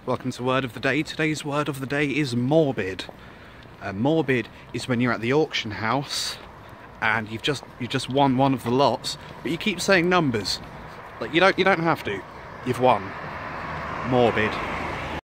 Welcome to Word of the Day. Today's word of the day is morbid. Morbid is when you're at the auction house and you've just won one of the lots, but you keep saying numbers. Like you don't have to. You've won. Morbid.